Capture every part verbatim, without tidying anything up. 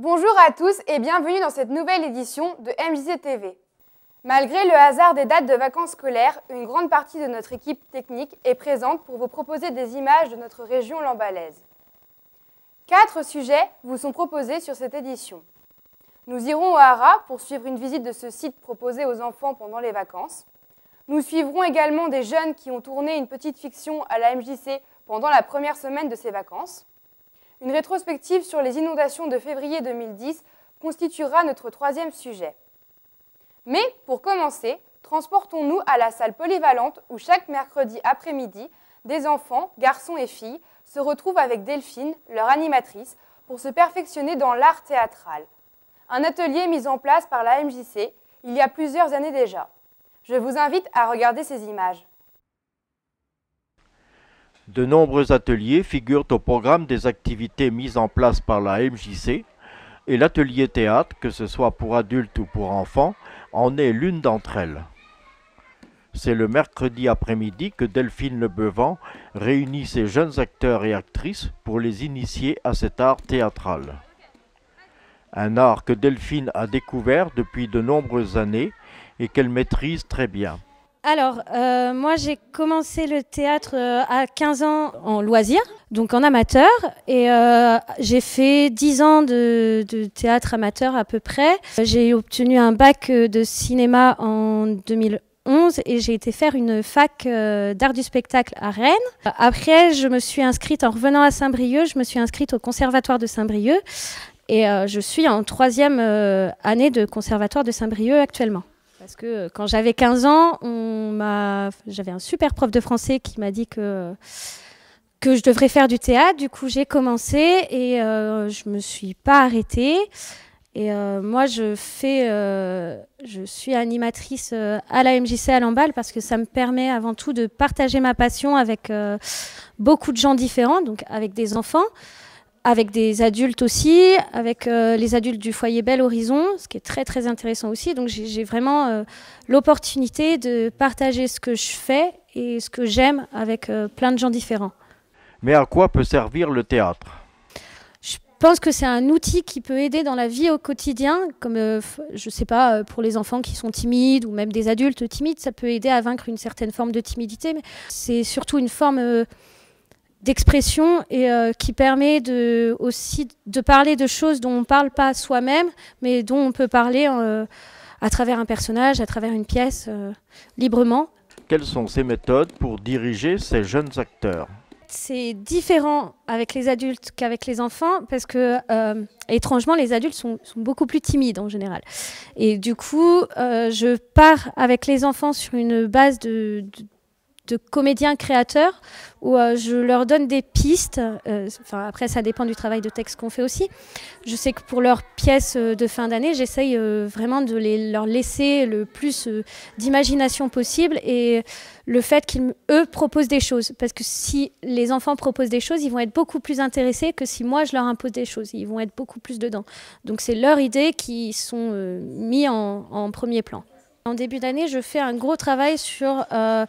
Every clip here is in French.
Bonjour à tous et bienvenue dans cette nouvelle édition de M J C T V. Malgré le hasard des dates de vacances scolaires, une grande partie de notre équipe technique est présente pour vous proposer des images de notre région lambalaise. Quatre sujets vous sont proposés sur cette édition. Nous irons au Hara pour suivre une visite de ce site proposé aux enfants pendant les vacances. Nous suivrons également des jeunes qui ont tourné une petite fiction à la M J C pendant la première semaine de ces vacances. Une rétrospective sur les inondations de février deux mille dix constituera notre troisième sujet. Mais pour commencer, transportons-nous à la salle polyvalente où chaque mercredi après-midi, des enfants, garçons et filles, se retrouvent avec Delphine, leur animatrice, pour se perfectionner dans l'art théâtral. Un atelier mis en place par la M J C il y a plusieurs années déjà. Je vous invite à regarder ces images. De nombreux ateliers figurent au programme des activités mises en place par la M J C et l'atelier théâtre, que ce soit pour adultes ou pour enfants, en est l'une d'entre elles. C'est le mercredi après-midi que Delphine Lebevan réunit ses jeunes acteurs et actrices pour les initier à cet art théâtral. Un art que Delphine a découvert depuis de nombreuses années et qu'elle maîtrise très bien. Alors, euh, moi j'ai commencé le théâtre euh, à quinze ans en loisir, donc en amateur, et euh, j'ai fait dix ans de, de théâtre amateur à peu près. J'ai obtenu un bac de cinéma en deux mille onze et j'ai été faire une fac euh, d'art du spectacle à Rennes. Après, je me suis inscrite, en revenant à Saint-Brieuc, je me suis inscrite au conservatoire de Saint-Brieuc et euh, je suis en troisième euh, année de conservatoire de Saint-Brieuc actuellement. Parce que quand j'avais quinze ans, on m'a... j'avais un super prof de français qui m'a dit que, que je devrais faire du théâtre. Du coup, j'ai commencé et euh, je ne me suis pas arrêtée. Et euh, moi, je, fais, euh, je suis animatrice euh, à la M J C à Lamballe parce que ça me permet avant tout de partager ma passion avec euh, beaucoup de gens différents, donc avec des enfants, avec des adultes aussi, avec euh, les adultes du foyer Bel Horizon, ce qui est très très intéressant aussi. Donc j'ai vraiment euh, l'opportunité de partager ce que je fais et ce que j'aime avec euh, plein de gens différents. Mais à quoi peut servir le théâtre ? Je pense que c'est un outil qui peut aider dans la vie au quotidien, comme euh, je ne sais pas, pour les enfants qui sont timides ou même des adultes timides, ça peut aider à vaincre une certaine forme de timidité. Mais c'est surtout une forme euh, d'expression et euh, qui permet de, aussi de parler de choses dont on ne parle pas soi-même, mais dont on peut parler euh, à travers un personnage, à travers une pièce, euh, librement. Quelles sont ces méthodes pour diriger ces jeunes acteurs ? C'est différent avec les adultes qu'avec les enfants parce que, euh, étrangement, les adultes sont, sont beaucoup plus timides en général. Et du coup, euh, je pars avec les enfants sur une base de... de de comédiens créateurs où euh, je leur donne des pistes. Euh, enfin, après, ça dépend du travail de texte qu'on fait aussi. Je sais que pour leurs pièces de fin d'année, j'essaye euh, vraiment de les, leur laisser le plus euh, d'imagination possible et le fait qu'ils, eux, proposent des choses. Parce que si les enfants proposent des choses, ils vont être beaucoup plus intéressés que si moi, je leur impose des choses. Ils vont être beaucoup plus dedans. Donc, c'est leurs idées qui sont euh, mises en, en premier plan. En début d'année, je fais un gros travail sur euh,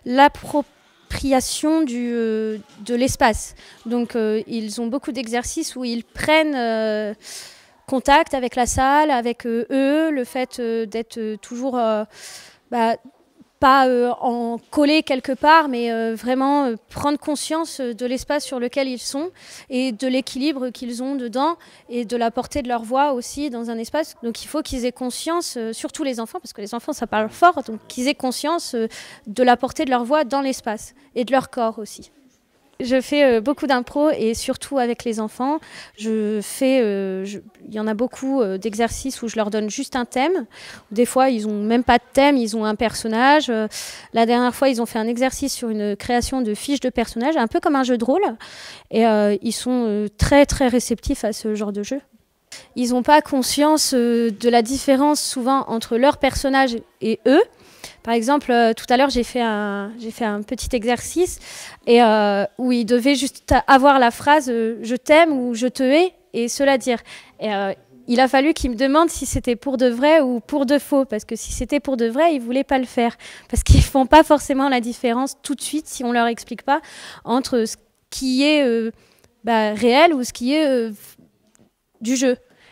l'appropriation du, euh, de l'espace. Donc, euh, ils ont beaucoup d'exercices où ils prennent euh, contact avec la salle, avec euh, eux, le fait euh, d'être euh, toujours, euh, bah, pas euh, en collé quelque part, mais euh, vraiment euh, prendre conscience de l'espace sur lequel ils sont et de l'équilibre qu'ils ont dedans et de la portée de leur voix aussi dans un espace. Donc il faut qu'ils aient conscience, euh, surtout les enfants, parce que les enfants ça parle fort, donc qu'ils aient conscience euh, de la portée de leur voix dans l'espace et de leur corps aussi. Je fais euh, beaucoup d'impro et surtout avec les enfants. Je fais, euh, je, il y en a beaucoup euh, d'exercices où je leur donne juste un thème. Des fois, ils n'ont même pas de thème, ils ont un personnage. Euh, la dernière fois, ils ont fait un exercice sur une création de fiches de personnages, un peu comme un jeu de rôle. Et euh, ils sont euh, très, très réceptifs à ce genre de jeu. Ils n'ont pas conscience euh, de la différence souvent entre leur personnage et eux. Par exemple, euh, tout à l'heure, j'ai fait, j'ai fait un petit exercice et, euh, où il devait juste avoir la phrase euh, « je t'aime » ou « je te hais » et cela dire. Et, euh, il a fallu qu'il me demande si c'était pour de vrai ou pour de faux, parce que si c'était pour de vrai, ils ne voulaient pas le faire. Parce qu'ils ne font pas forcément la différence tout de suite, si on ne leur explique pas, entre ce qui est euh, bah, réel ou ce qui est euh, du jeu.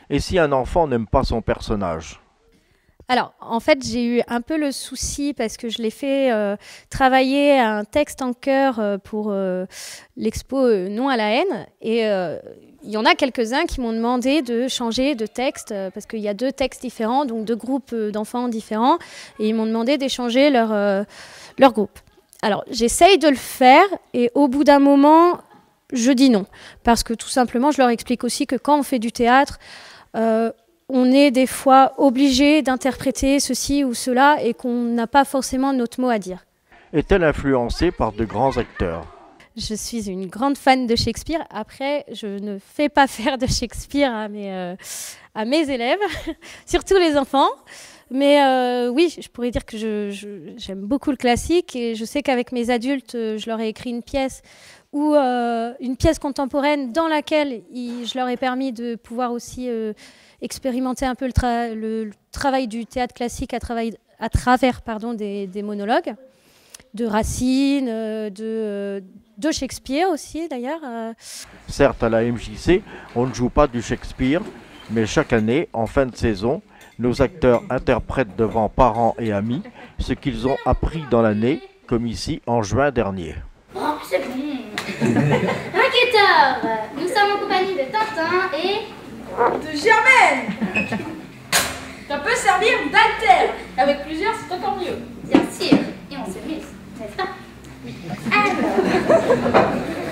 Et si un enfant n'aime pas son personnage? Alors, en fait, j'ai eu un peu le souci parce que je l'ai fait euh, travailler un texte en chœur euh, pour euh, l'expo euh, Non à la haine. Et euh, il y en a quelques-uns qui m'ont demandé de changer de texte euh, parce qu'il y a deux textes différents, donc deux groupes euh, d'enfants différents. Et ils m'ont demandé d'échanger leur, euh, leur groupe. Alors, j'essaye de le faire et au bout d'un moment, je dis non. Parce que tout simplement, je leur explique aussi que quand on fait du théâtre, euh, on est des fois obligé d'interpréter ceci ou cela et qu'on n'a pas forcément notre mot à dire. Est-elle influencée par de grands acteurs? Je suis une grande fan de Shakespeare. Après, je ne fais pas faire de Shakespeare à mes, euh, à mes élèves, surtout les enfants. Mais euh, oui, je pourrais dire que je, je, j'aime beaucoup le classique et je sais qu'avec mes adultes, je leur ai écrit une pièce ou euh, une pièce contemporaine dans laquelle il, je leur ai permis de pouvoir aussi euh, expérimenter un peu le, tra le, le travail du théâtre classique à, travail, à travers pardon, des, des monologues, de Racine, euh, de, de Shakespeare aussi d'ailleurs. Euh. Certes, à la M J C, on ne joue pas du Shakespeare, mais chaque année, en fin de saison, nos acteurs interprètent devant parents et amis ce qu'ils ont appris dans l'année, comme ici en juin dernier. Oh, c'est bon. Inquiéteur, nous sommes en compagnie de Tintin et... de Germaine. Ça peut servir d'altère. Avec plusieurs, c'est encore mieux. Bien sûr, et on se mise, n'est-ce pas? Alors...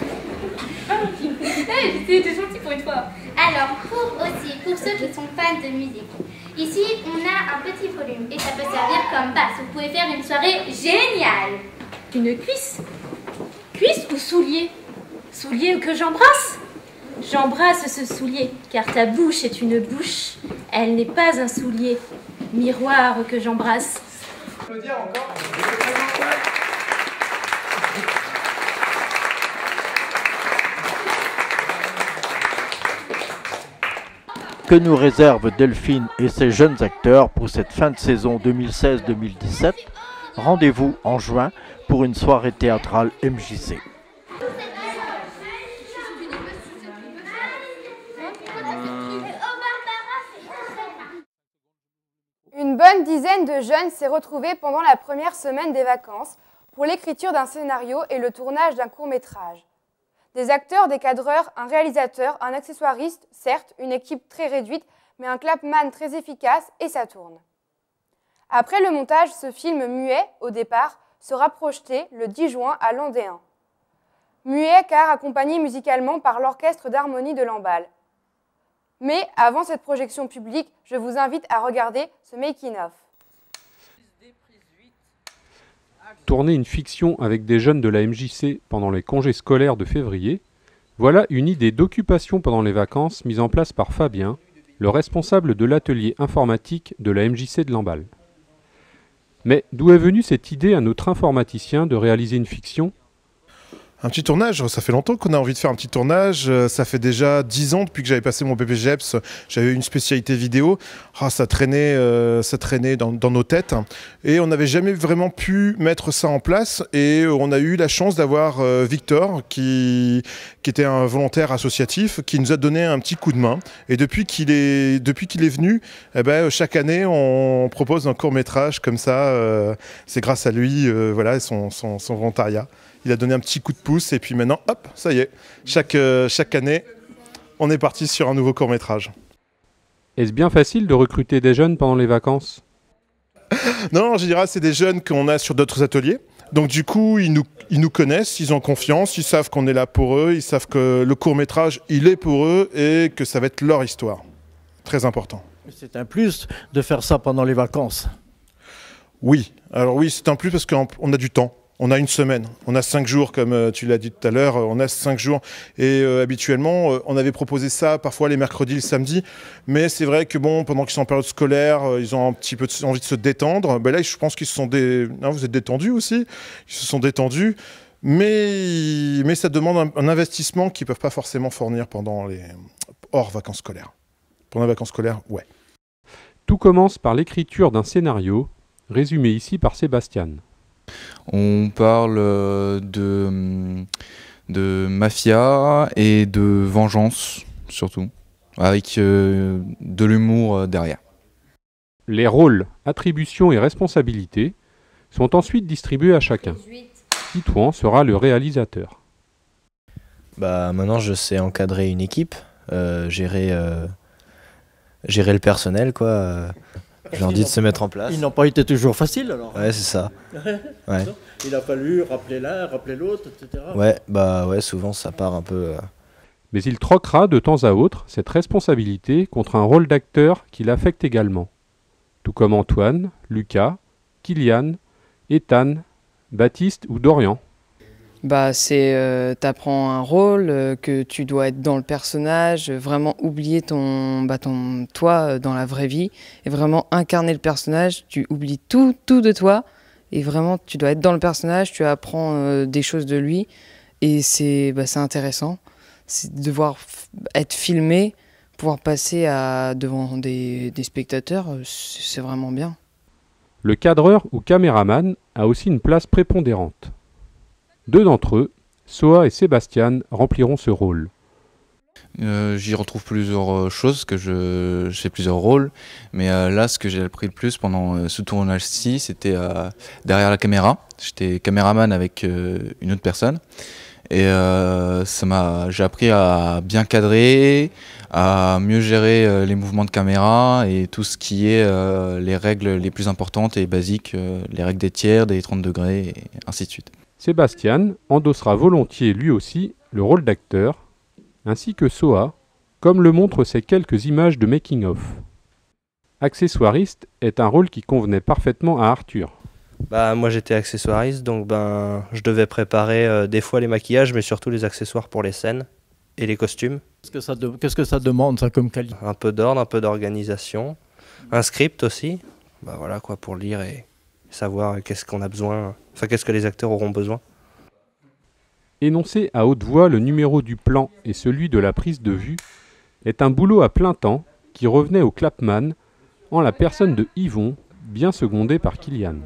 hey, t'es gentil pour une fois. Alors, pour aussi, pour ceux qui sont fans de musique, ici, on a un petit volume et ça peut servir comme basse. Vous pouvez faire une soirée géniale. Une cuisse? Cuisse ou soulier? Soulier que j'embrasse? J'embrasse ce soulier, car ta bouche est une bouche. Elle n'est pas un soulier. Miroir que j'embrasse. Je peux dire encore. Que nous réservent Delphine et ses jeunes acteurs pour cette fin de saison deux mille seize deux mille dix-sept? Rendez-vous en juin pour une soirée théâtrale M J C. Une bonne dizaine de jeunes s'est retrouvée pendant la première semaine des vacances pour l'écriture d'un scénario et le tournage d'un court-métrage. Des acteurs, des cadreurs, un réalisateur, un accessoiriste, certes, une équipe très réduite, mais un clapman très efficace et ça tourne. Après le montage, ce film muet, au départ, sera projeté le dix juin à Landéen. Muet car accompagné musicalement par l'orchestre d'harmonie de Lamballe. Mais avant cette projection publique, je vous invite à regarder ce making-of. Tourner une fiction avec des jeunes de la M J C pendant les congés scolaires de février, voilà une idée d'occupation pendant les vacances mise en place par Fabien, le responsable de l'atelier informatique de la M J C de Lamballe. Mais d'où est venue cette idée à notre informaticien de réaliser une fiction ? Un petit tournage, ça fait longtemps qu'on a envie de faire un petit tournage. Ça fait déjà dix ans depuis que j'avais passé mon B P G E P S. J'avais une spécialité vidéo. Oh, ça traînait, euh, ça traînait dans, dans nos têtes. Et on n'avait jamais vraiment pu mettre ça en place. Et on a eu la chance d'avoir euh, Victor, qui, qui était un volontaire associatif, qui nous a donné un petit coup de main. Et depuis qu'il est, depuis qu'il est venu, eh ben, chaque année, on propose un court-métrage comme ça. Euh, c'est grâce à lui, euh, voilà, son, son, son volontariat. Il a donné un petit coup de pouce et puis maintenant, hop, ça y est. Chaque, euh, chaque année, on est parti sur un nouveau court-métrage. Est-ce bien facile de recruter des jeunes pendant les vacances? Non, je dirais c'est des jeunes qu'on a sur d'autres ateliers. Donc du coup, ils nous, ils nous connaissent, ils ont confiance, ils savent qu'on est là pour eux, ils savent que le court-métrage, il est pour eux et que ça va être leur histoire. Très important. C'est un plus de faire ça pendant les vacances. Oui, alors oui, c'est un plus parce qu'on a du temps. On a une semaine, on a cinq jours, comme euh, tu l'as dit tout à l'heure, on a cinq jours. Et euh, habituellement, euh, on avait proposé ça parfois les mercredis, le samedi. Mais c'est vrai que bon, pendant qu'ils sont en période scolaire, euh, ils ont un petit peu de, envie de se détendre. Ben là, je pense qu'ils se sont des... Non, vous êtes détendus aussi. Ils se sont détendus. Mais, mais ça demande un, un investissement qu'ils ne peuvent pas forcément fournir pendant les hors vacances scolaires. Pendant les vacances scolaires, ouais. Tout commence par l'écriture d'un scénario, résumé ici par Sébastien. On parle de, de mafia et de vengeance, surtout. avec euh, de l'humour euh, derrière. Les rôles, attributions et responsabilités sont ensuite distribués à chacun. Titouan sera le réalisateur. Bah, maintenant, je sais encadrer une équipe, euh, gérer, euh, gérer le personnel, quoi. Euh, je leur dis de se mettre en place. Ils n'ont pas été toujours faciles, alors. Ouais, c'est ça. Ouais. Il a fallu rappeler l'un, rappeler l'autre, et cetera. Ouais, bah ouais, souvent ça part un peu... Euh... Mais il troquera de temps à autre cette responsabilité contre un rôle d'acteur qui l'affecte également. Tout comme Antoine, Lucas, Kylian, Ethan, Baptiste ou Dorian. Bah, c'est euh, t'apprends un rôle, euh, que tu dois être dans le personnage, euh, vraiment oublier ton, bah, ton toi euh, dans la vraie vie et vraiment incarner le personnage. Tu oublies tout, tout de toi et vraiment tu dois être dans le personnage. Tu apprends euh, des choses de lui et c'est bah, c'est intéressant. C'est de devoir être filmé, pouvoir passer à, devant des, des spectateurs, c'est vraiment bien. Le cadreur ou caméraman a aussi une place prépondérante. Deux d'entre eux, Soa et Sébastien, rempliront ce rôle. Euh, J'y retrouve plusieurs choses, que je, je fais plusieurs rôles, mais euh, là, ce que j'ai appris le plus pendant euh, ce tournage-ci, c'était euh, derrière la caméra. J'étais caméraman avec euh, une autre personne, et euh, ça m'a, j'ai appris à bien cadrer, à mieux gérer euh, les mouvements de caméra et tout ce qui est euh, les règles les plus importantes et basiques, euh, les règles des tiers, des trente degrés, et ainsi de suite. Sébastien endossera volontiers lui aussi le rôle d'acteur, ainsi que Soa, comme le montrent ces quelques images de making-of. Accessoiriste est un rôle qui convenait parfaitement à Arthur. Bah, moi j'étais accessoiriste, donc ben, je devais préparer euh, des fois les maquillages, mais surtout les accessoires pour les scènes et les costumes. Qu'est-ce que ça, de... Qu'est-ce que ça demande, ça, comme qualité? Un peu d'ordre, un peu d'organisation, un script aussi, bah, voilà, quoi, pour lire et savoir qu'est-ce qu'on a besoin, enfin qu'est-ce que les acteurs auront besoin. Énoncer à haute voix le numéro du plan et celui de la prise de vue est un boulot à plein temps qui revenait au Clapman en la personne de Yvon, bien secondé par Kylian.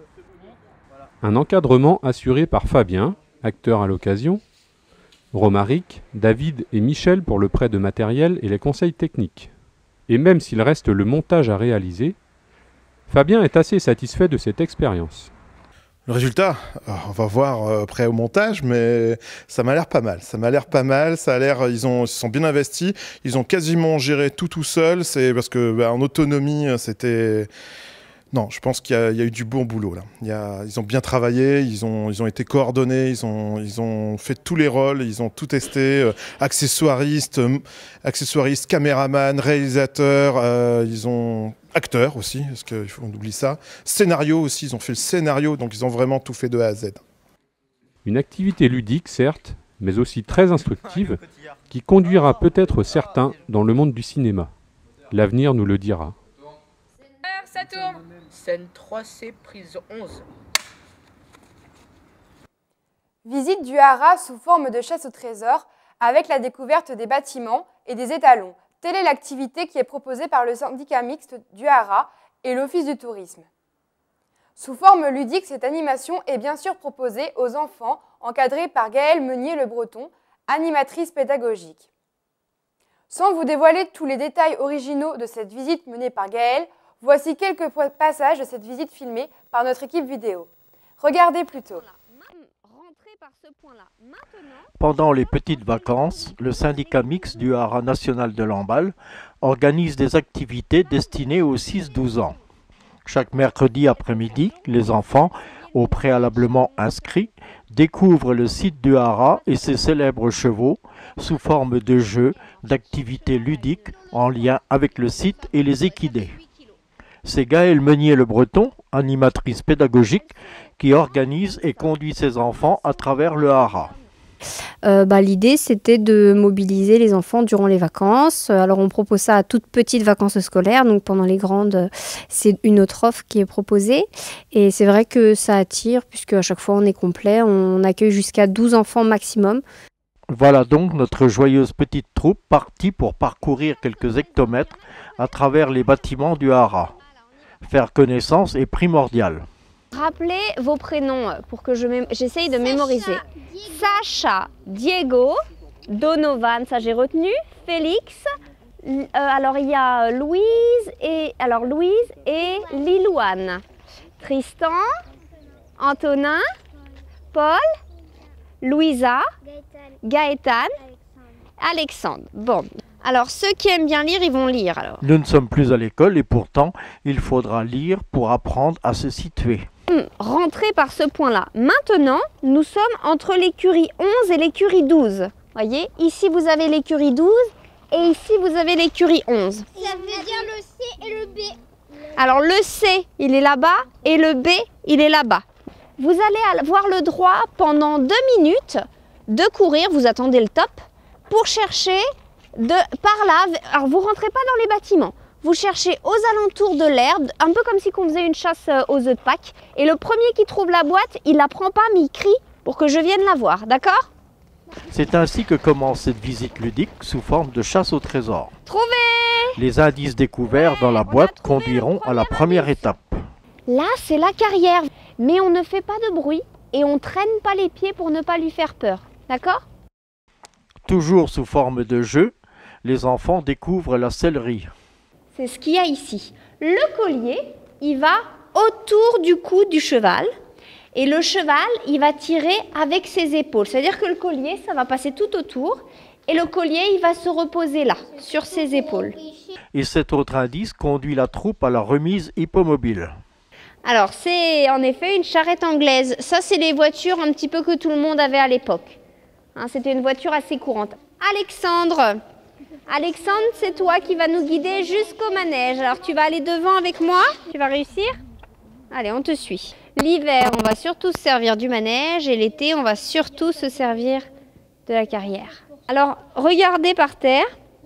Un encadrement assuré par Fabien, acteur à l'occasion, Romaric, David et Michel pour le prêt de matériel et les conseils techniques. Et même s'il reste le montage à réaliser, Fabien est assez satisfait de cette expérience. Le résultat, on va voir après au montage, mais ça m'a l'air pas mal. Ça m'a l'air pas mal. Ça a l'air, ils ont, ils sont bien investis. Ils ont quasiment géré tout tout seul. C'est parce que bah, en autonomie, c'était. Non, je pense qu'il y, y a eu du bon boulot là. Il y a, ils ont bien travaillé, ils ont, ils ont été coordonnés, ils ont, ils ont fait tous les rôles, ils ont tout testé. Euh, accessoiristes, euh, accessoiristes, caméraman, réalisateur, euh, ils ont acteurs aussi, parce qu'on oublie ça. Scénario aussi, ils ont fait le scénario, donc ils ont vraiment tout fait de A à Z. Une activité ludique, certes, mais aussi très instructive, qui conduira peut-être certains dans le monde du cinéma. L'avenir nous le dira. Ça tourne. Scène trois C, prise onze. Visite du haras sous forme de chasse au trésor avec la découverte des bâtiments et des étalons. Telle est l'activité qui est proposée par le syndicat mixte du haras et l'office du tourisme. Sous forme ludique, cette animation est bien sûr proposée aux enfants, encadrée par Gaëlle Meunier-Le Breton, animatrice pédagogique. Sans vous dévoiler tous les détails originaux de cette visite menée par Gaëlle, voici quelques passages de cette visite filmée par notre équipe vidéo. Regardez plutôt. Pendant les petites vacances, le syndicat mixte du haras national de Lamballe organise des activités destinées aux six douze ans. Chaque mercredi après-midi, les enfants, au préalablement inscrits, découvrent le site du haras et ses célèbres chevaux sous forme de jeux, d'activités ludiques en lien avec le site et les équidés. C'est Gaëlle Meunier-Le Breton, animatrice pédagogique, qui organise et conduit ses enfants à travers le haras. Euh, bah, l'idée, c'était de mobiliser les enfants durant les vacances. Alors, on propose ça à toutes petites vacances scolaires. Donc, pendant les grandes, c'est une autre offre qui est proposée. Et c'est vrai que ça attire, puisque à chaque fois, on est complet. On accueille jusqu'à douze enfants maximum. Voilà donc notre joyeuse petite troupe partie pour parcourir quelques hectomètres à travers les bâtiments du haras. Faire connaissance est primordial. Rappelez vos prénoms pour que je j'essaye de mémoriser. Sacha, Diego, Donovan, ça j'ai retenu, Félix, Euh, alors il y a Louise et alors Louise et Lilouane, Tristan, Antonin, Paul, Louisa, Gaëtan, Alexandre. Bon, alors ceux qui aiment bien lire, ils vont lire alors. Nous ne sommes plus à l'école et pourtant, il faudra lire pour apprendre à se situer. Hum, rentrez par ce point-là. Maintenant, nous sommes entre l'écurie onze et l'écurie douze. Voyez, ici vous avez l'écurie douze et ici vous avez l'écurie onze. Ça veut dire le C et le B. Alors le C, il est là-bas et le B, il est là-bas. Vous allez avoir le droit pendant deux minutes de courir, vous attendez le top, pour chercher de, par là, alors vous ne rentrez pas dans les bâtiments, vous cherchez aux alentours de l'herbe, un peu comme si on faisait une chasse aux œufs de Pâques, et le premier qui trouve la boîte, il ne la prend pas mais il crie pour que je vienne la voir, d'accord? C'est ainsi que commence cette visite ludique sous forme de chasse au trésor. Trouvé! Les indices découverts dans la boîte conduiront à la première étape. Là, c'est la carrière, mais on ne fait pas de bruit et on ne traîne pas les pieds pour ne pas lui faire peur, d'accord? Toujours sous forme de jeu, les enfants découvrent la sellerie. C'est ce qu'il y a ici. Le collier, il va autour du cou du cheval et le cheval, il va tirer avec ses épaules. C'est-à-dire que le collier, ça va passer tout autour et le collier, il va se reposer là, sur ses épaules. Et cet autre indice conduit la troupe à la remise hippomobile. Alors, c'est en effet une charrette anglaise. Ça, c'est les voitures un petit peu que tout le monde avait à l'époque. Hein, c'était une voiture assez courante. Alexandre, Alexandre, c'est toi qui vas nous guider jusqu'au manège. Alors, tu vas aller devant avec moi. Tu vas réussir? Allez, on te suit. L'hiver, on va surtout se servir du manège et l'été, on va surtout se servir de la carrière. Alors, regardez par terre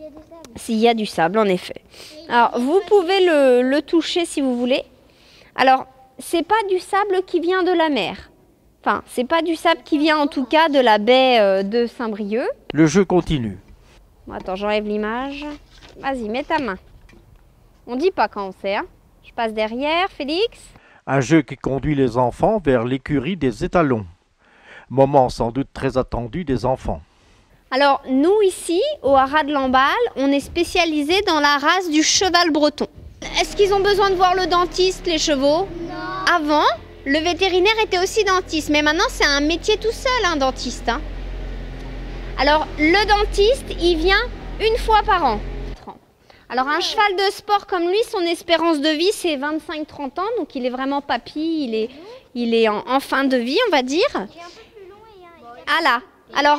s'il y a du sable, en effet. Alors, vous pouvez le, le toucher si vous voulez. Alors, c'est pas du sable qui vient de la mer. Enfin, c'est pas du sable qui vient en tout cas de la baie euh, de Saint-Brieuc. Le jeu continue. Bon, attends, j'enlève l'image. Vas-y, mets ta main. On dit pas quand on sait, hein. Je passe derrière, Félix. Un jeu qui conduit les enfants vers l'écurie des étalons. Moment sans doute très attendu des enfants. Alors, nous ici, au haras de Lamballe, on est spécialisé dans la race du cheval breton. Est-ce qu'ils ont besoin de voir le dentiste, les chevaux? Non. Avant, le vétérinaire était aussi dentiste, mais maintenant c'est un métier tout seul, un dentiste. Hein. Alors, le dentiste, il vient une fois par an. Alors, un cheval de sport comme lui, son espérance de vie, c'est vingt-cinq à trente ans, donc il est vraiment papy, il est, il est en, en fin de vie, on va dire. Ah là, alors...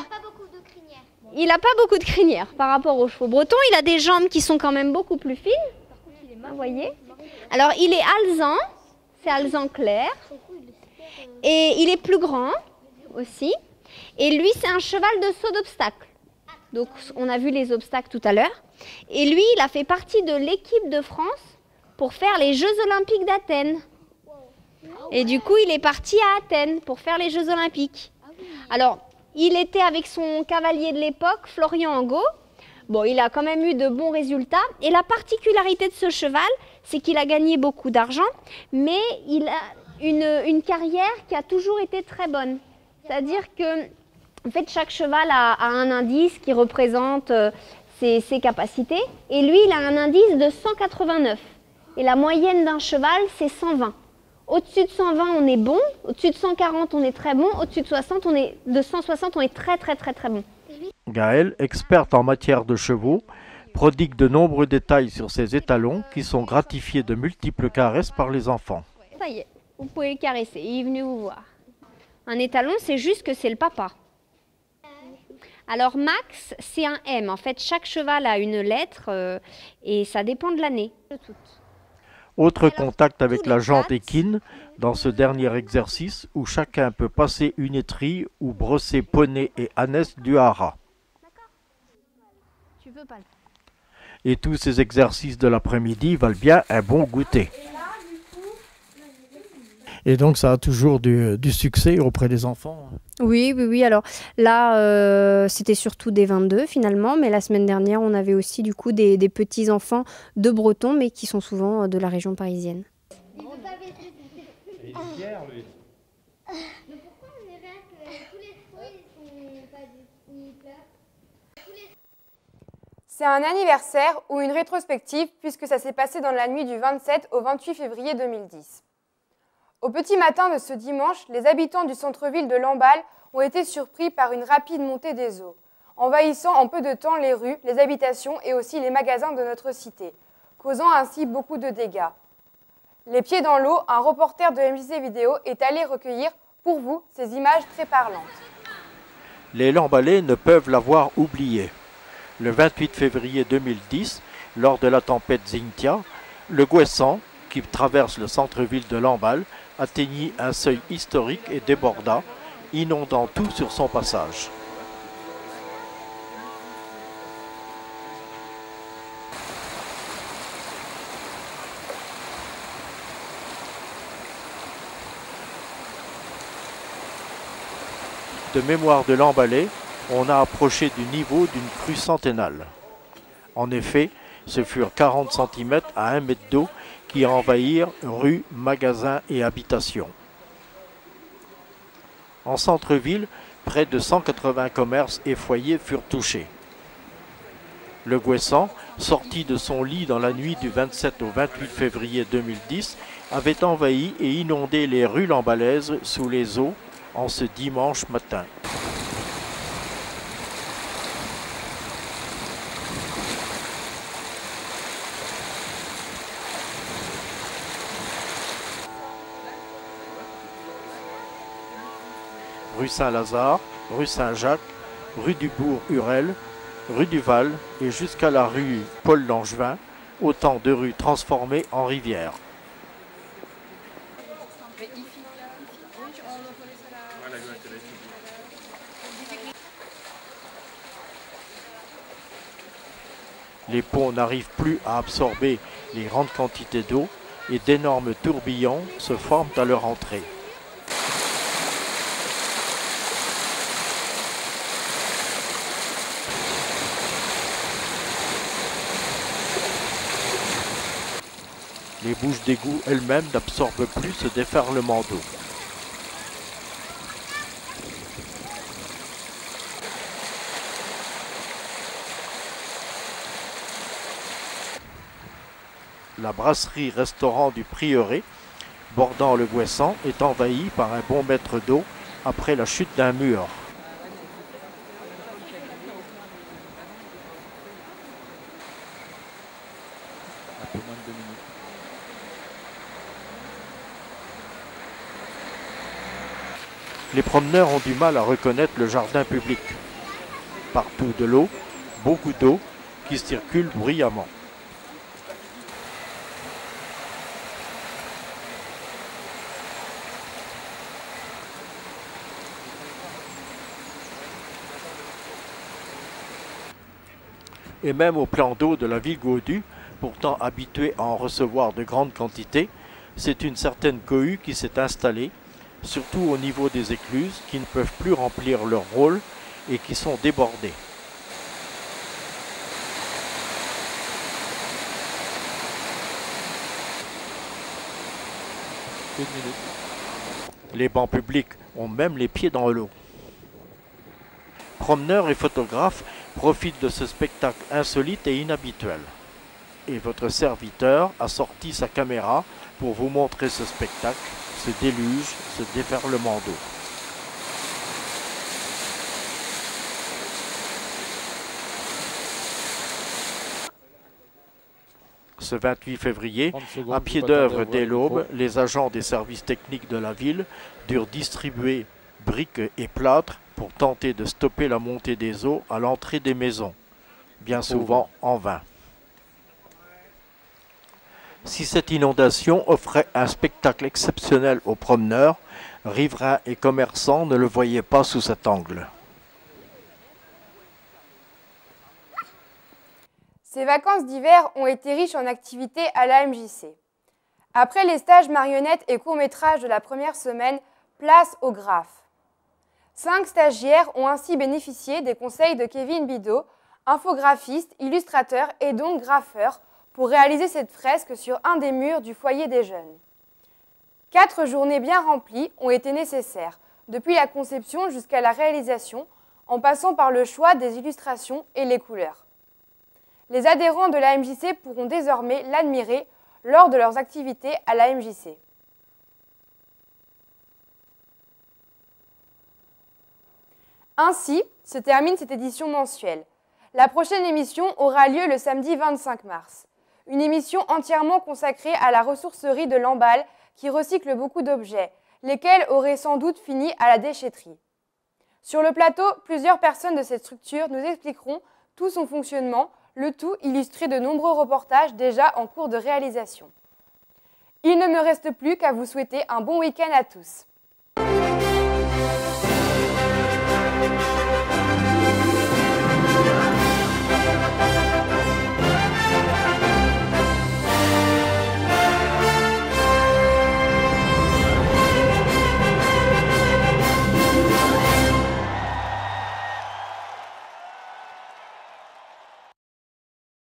Il n'a pas beaucoup de crinière par rapport aux chevaux bretons, il a des jambes qui sont quand même beaucoup plus fines. Vous voyez? Alors, il est alezan, c'est alezan clair, et il est plus grand aussi. Et lui, c'est un cheval de saut d'obstacle. Donc, on a vu les obstacles tout à l'heure. Et lui, il a fait partie de l'équipe de France pour faire les Jeux Olympiques d'Athènes. Et du coup, il est parti à Athènes pour faire les Jeux Olympiques. Alors, il était avec son cavalier de l'époque, Florian Angot. Bon, il a quand même eu de bons résultats. Et la particularité de ce cheval, c'est qu'il a gagné beaucoup d'argent, mais il a une, une carrière qui a toujours été très bonne. C'est-à-dire que, en fait, chaque cheval a, a un indice qui représente euh, ses, ses capacités. Et lui, il a un indice de cent quatre-vingt-neuf. Et la moyenne d'un cheval, c'est cent vingt. Au-dessus de cent vingt, on est bon. Au-dessus de cent quarante, on est très bon. Au-dessus de soixante, on est, de cent soixante, on est très, très, très, très bon. Gaëlle, experte en matière de chevaux, prodigue de nombreux détails sur ces étalons qui sont gratifiés de multiples caresses par les enfants. Ça y est, vous pouvez le caresser, il est venu vous voir. Un étalon, c'est juste que c'est le papa. Alors Max, c'est un M. En fait, chaque cheval a une lettre euh, et ça dépend de l'année. Autre contact avec la jante équine dans ce dernier exercice où chacun peut passer une étrille ou brosser poney et ânesse du haras. Tu veux pas le... Et tous ces exercices de l'après-midi valent bien un bon goûter. Et donc ça a toujours du, du succès auprès des enfants? Oui, oui, oui. Alors là, euh, c'était surtout des vingt-deux finalement, mais la semaine dernière, on avait aussi du coup des, des petits-enfants de Bretons, mais qui sont souvent de la région parisienne. C'est un anniversaire ou une rétrospective puisque ça s'est passé dans la nuit du vingt-sept au vingt-huit février deux mille dix. Au petit matin de ce dimanche, les habitants du centre-ville de Lamballe ont été surpris par une rapide montée des eaux, envahissant en peu de temps les rues, les habitations et aussi les magasins de notre cité, causant ainsi beaucoup de dégâts. Les pieds dans l'eau, un reporter de M J C Vidéo est allé recueillir pour vous ces images très parlantes. Les Lambalais ne peuvent l'avoir oublié. Le vingt-huit février deux mille dix, lors de la tempête Xynthia, le Guessan, qui traverse le centre-ville de Lamballe, atteignit un seuil historique et déborda, inondant tout sur son passage. De mémoire de Lambalais, on a approché du niveau d'une crue centennale. En effet, ce furent quarante centimètres à un mètre d'eau qui envahirent rues, magasins et habitations. En centre-ville, près de cent quatre-vingts commerces et foyers furent touchés. Le Guessan, sorti de son lit dans la nuit du vingt-sept au vingt-huit février deux mille dix, avait envahi et inondé les rues lambalaises sous les eaux en ce dimanche matin. Rue Saint-Lazare, rue Saint-Jacques, rue du Bourg-Hurel, rue du Val et jusqu'à la rue Paul-Langevin, autant de rues transformées en rivières. Les ponts n'arrivent plus à absorber les grandes quantités d'eau et d'énormes tourbillons se forment à leur entrée. Les bouches d'égout elles-mêmes n'absorbent plus ce déferlement d'eau. La brasserie-restaurant du Prieuré, bordant le Guessan, est envahie par un bon mètre d'eau après la chute d'un mur. Un peu moins de deux minutes. Les promeneurs ont du mal à reconnaître le jardin public. Partout de l'eau, beaucoup d'eau qui circule bruyamment. Et même au plan d'eau de la ville Gaudu, pourtant habitué à en recevoir de grandes quantités, c'est une certaine cohue qui s'est installée, surtout au niveau des écluses qui ne peuvent plus remplir leur rôle et qui sont débordées. Les bancs publics ont même les pieds dans l'eau. Promeneurs et photographes profitent de ce spectacle insolite et inhabituel. Et votre serviteur a sorti sa caméra pour vous montrer ce spectacle, ce déluge, ce déferlement d'eau. Ce vingt-huit février, à pied d'œuvre dès l'aube, les agents des services techniques de la ville durent distribuer briques et plâtres pour tenter de stopper la montée des eaux à l'entrée des maisons, bien souvent en vain. Si cette inondation offrait un spectacle exceptionnel aux promeneurs, riverains et commerçants ne le voyaient pas sous cet angle. Ces vacances d'hiver ont été riches en activités à la M J C. Après les stages marionnettes et courts-métrages de la première semaine, place au graphe. Cinq stagiaires ont ainsi bénéficié des conseils de Kevin Bidot, infographiste, illustrateur et donc graffeur, pour réaliser cette fresque sur un des murs du foyer des jeunes. Quatre journées bien remplies ont été nécessaires, depuis la conception jusqu'à la réalisation, en passant par le choix des illustrations et les couleurs. Les adhérents de l'A M J C pourront désormais l'admirer lors de leurs activités à l'A M J C. Ainsi se termine cette édition mensuelle. La prochaine émission aura lieu le samedi vingt-cinq mars. Une émission entièrement consacrée à la ressourcerie de Lamballe qui recycle beaucoup d'objets, lesquels auraient sans doute fini à la déchetterie. Sur le plateau, plusieurs personnes de cette structure nous expliqueront tout son fonctionnement, le tout illustré de nombreux reportages déjà en cours de réalisation. Il ne me reste plus qu'à vous souhaiter un bon week-end à tous.